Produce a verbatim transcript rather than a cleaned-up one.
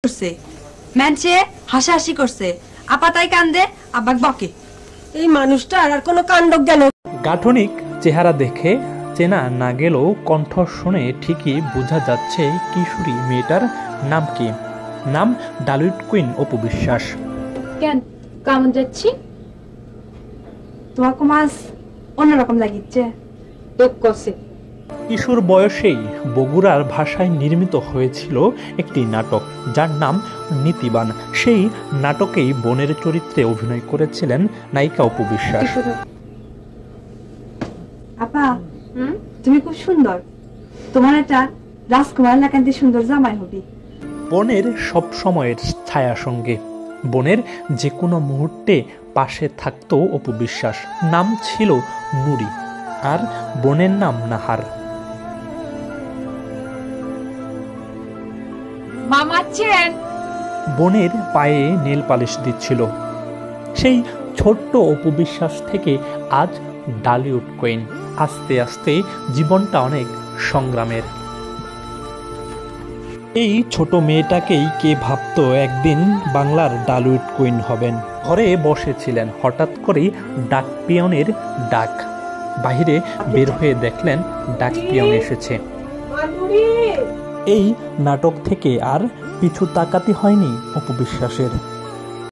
করছে, মানুষে হাসাহাসি করছে, আপা তাই কান্দে, আব্বাক বকে। এই মানুষটা আর কোনো কাণ্ড জ্ঞান। গাঠনিক চেহারা দেখে চেনা না গেলেও কণ্ঠ শুনে ঠিকই বোঝা যাচ্ছে কিশোরী মেয়েটার নাম কি। নাম ডালিউড কুইন অপু বিশ্বাস। কেন কেমন যাচ্ছি? তোমাকে মাছ অন্যরকম লাগিচ্ছে। কিশোর বয়সেই বগুড়ার ভাষায় নির্মিত হয়েছিল একটি নাটক, যার নাম নীতিবান। সেই নাটকেই বোনের চরিত্রে অভিনয় করেছিলেন নায়িকা অপু বিশ্বাস। আপা, তুমি খুব সুন্দর, তোমার একটা রাজকুমার লাগান্তি সুন্দর জামাই হবে। বোনের সব সময়ের ছায়া সঙ্গে, বোনের যে কোনো মুহূর্তে পাশে থাকতো অপু বিশ্বাস। নাম ছিল নুরি, আর বোনের নাম নাহার। বোনের পায়ে নেল পালিশ দিচ্ছিল। সেই ছোট্ট অপু বিশ্বাস থেকে আজ ডালিউড কুইন। আস্তে আস্তে জীবনটা অনেক সংগ্রামের। এই ছোট মেয়েটাকেই কে ভাবতো একদিন বাংলার ডালিউড কুইন হবেন। ঘরে বসেছিলেন, হঠাৎ করেই ডাক পিয়নের ডাক। বাহিরে বের হয়ে দেখলেন ডাক পিয়ন এসেছে। এই নাটক থেকে আর পিছু তাকাতে হয়নি অপু বিশ্বাসের।